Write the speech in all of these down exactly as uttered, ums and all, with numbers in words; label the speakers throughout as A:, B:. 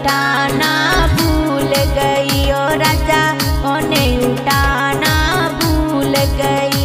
A: उठाना भूल गई ओ राजा, उन्हें उठाना भूल गई।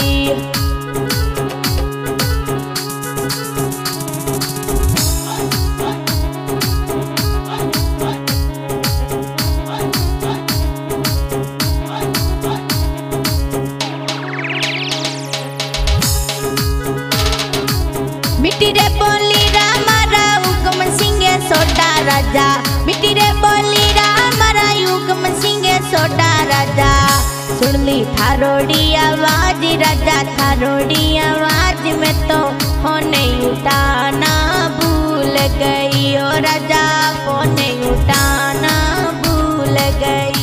A: मिट्टी रे बोली रामारा हुक्म सिंह सोडा राजा, मिट्टी रे बोली रामारा हुक्म सिंह सोडा राजा। सुन ली थारोड़ी आवाज राजा, थारोड़ी आवाज में तो होने उठाना भूल गई ओ राजा, होने उठाना भूल गई।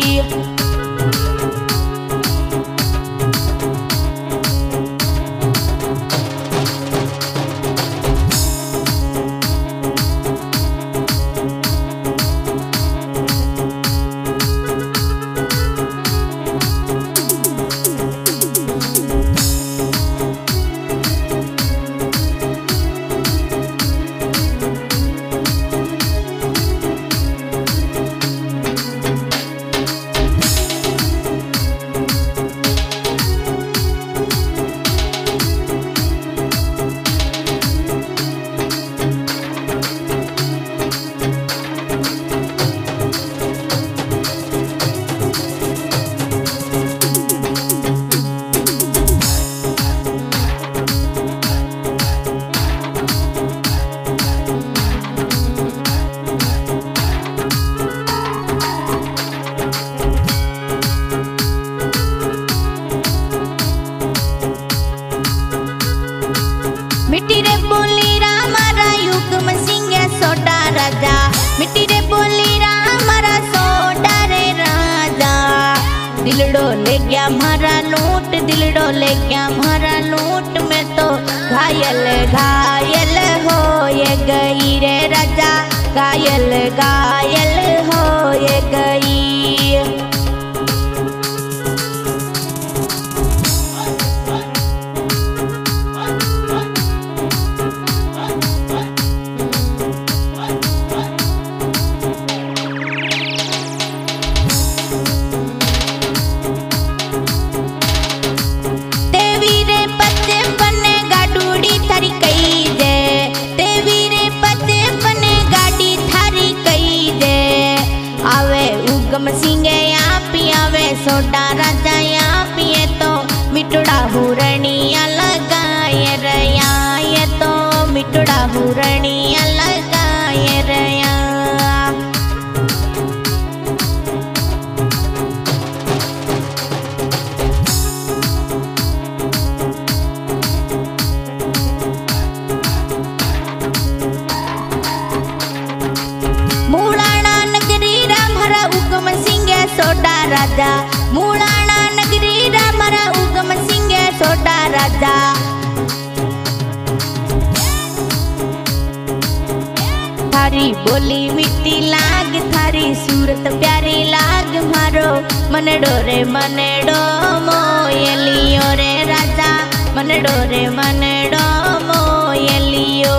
A: मिट्टी रे बोली रामारा हुक्म सिंह सोडा राजा, मिट्टी रे बोली रामारा सोडा रे राजा। दिलड़ो ले गया मारा लूट, दिलड़ो ले गया मारा लूट में तो घायल घायल हो ये गई रे राजा, घायल घायल हो ये गई। हुक्म सिंह यहाँ पियावे सोडा राजा, यहाँ पिए तो मिटड़ा हुरनिया लगाए रया, ये तो मिटड़ा हुरनिया लगाए रया। सोडा राजा, मूलाना नगरी रामारा हुक्म सिंह सोडा राजा। थारी बोली मिट्टी लाग, थारी सूरत प्यारी लाग, मारो मनडो रे मनडो मोयलियो रे राजा, मनडो रे मनडो मोयलियो।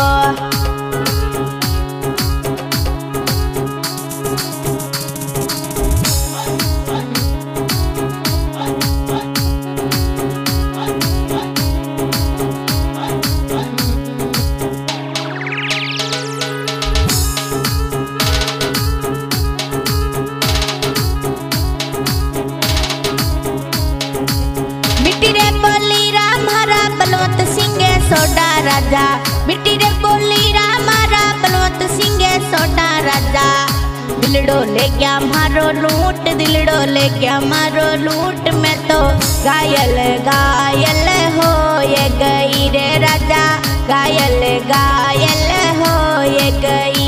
A: सोडा राजा, मिट्टी रे बोली रामारा बलवंत सिंह सोडा राजा। दिलड़ो ले गया मारो लूट, दिलड़ो ले गया मारो लूट में तो घायल घायल हो ये गई रे राजा, घायल घायल हो ये गई।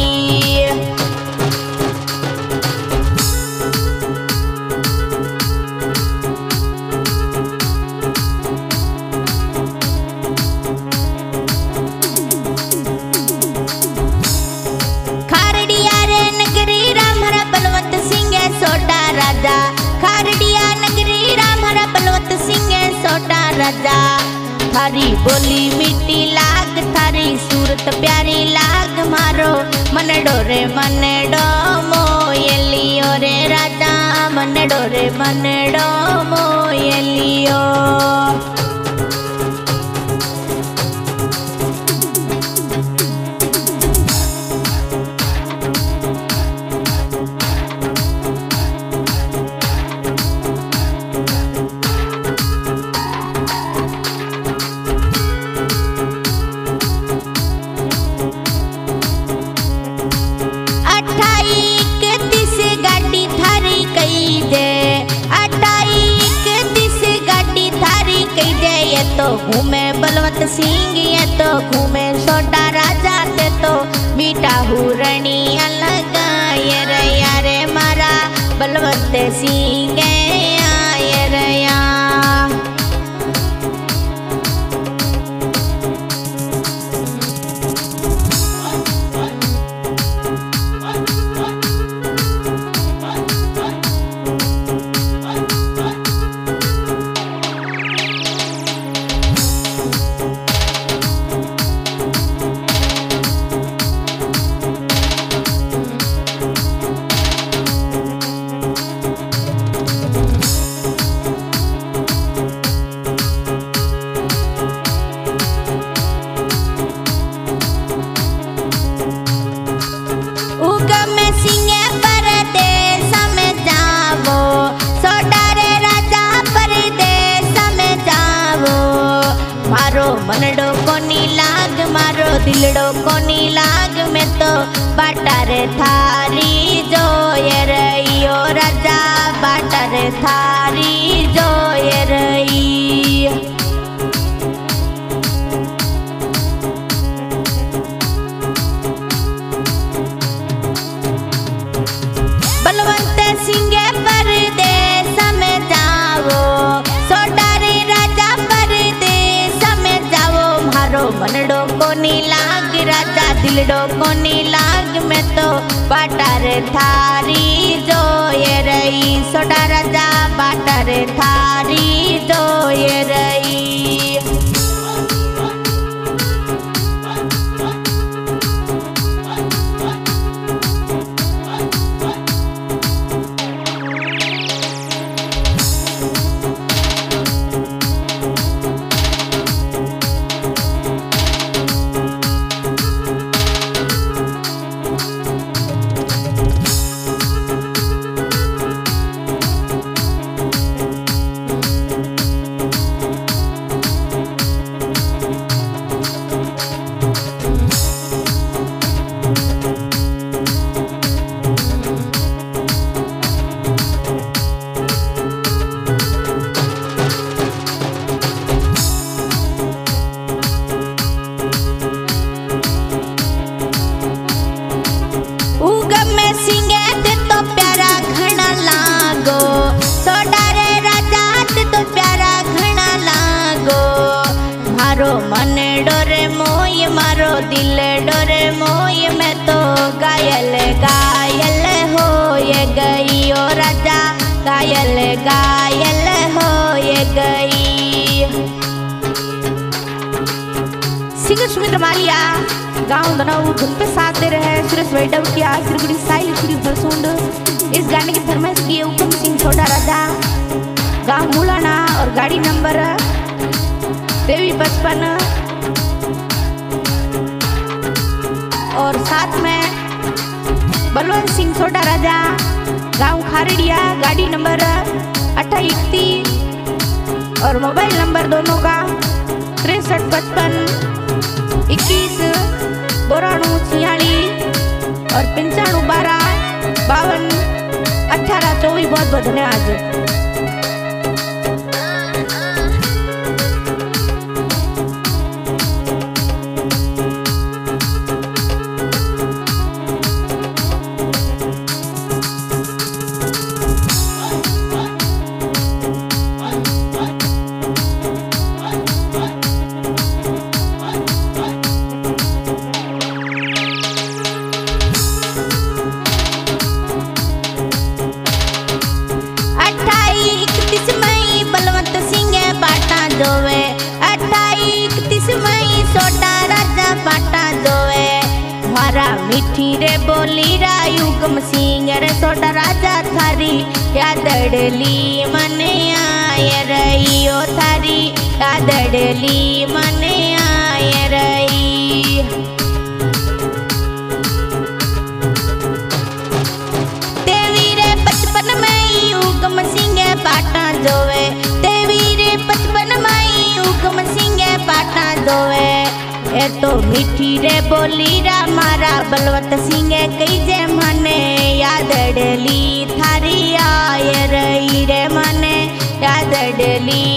A: राजा खारडिया नगरी रामारा बलवंत सिंह सोडा राजा। थारी बोली मिट्टी लाग, थारी सूरत प्यारी लाग, मारो मनडो रे मनडो मोयलियो रे राजा मनडो रे मनडो मोयलियो। तो घूमे बलवंत सिंह ये तो घूमे छोटा राजा ते तो मीठा हुरणी अलग ये रया रे मारा बलवंत सिंह आये रया। मनडो कोनी लाग मारो दिलडो कोनी लाग में तो बाटर थारी जो ये रही ओ राजा बाटर थारी जो ये रही। बलवंत सिंह परदेस में जाओ सोडारे राजा परदेस में जाओ मारो मनडो कोनी लाग राजा दिलडो कोनी लाग में तो बाटर थारी जो ये रही सोडा राजा बाटर थारी जो ये रही। मन डोरे मोय मारो दिल डोरे मोय मैं तो गायल गायल हो ये गई ओ राजा गायल गायल हो ये गई। सिंगर सुमित्र मालिया गाँव बनाऊ धुन पे साथ दे रहे हैं सुरेश वैडव किया सिरगुड़ी साइल श्री भरसुंड। इस गाने की फरमाइश की हुक्म सिंह छोटा राजा गाँव मुलाना और गाड़ी नंबर देवी पचपन और साथ में बलवंत सिंह छोटा राजा गांव खारेड़िया गाड़ी नंबर अट्ठाईस इकतीस और मोबाइल नंबर दोनों का तिरसठ पचपन इक्कीस बोराणु छियालीस और पंचाणु बारह बावन अठारह चौबीस। बहुत बहुत धन्यवाद। मीठी रे बोली रा युगम सिंह रे सोटा राजा थारी यादड़ली मने आय रही ओ थारी यादड़ली मने आय रही। देवी रे बचपन में युगम सिंह पाटा जोवे, देवी रे बचपन में युगम सिंह पाटा जोवे। ए तो मीठी रे बोली रा मारा बलवंत सिंह कई जे मने यादड़ली थारी आय रही रे मने यादड़ली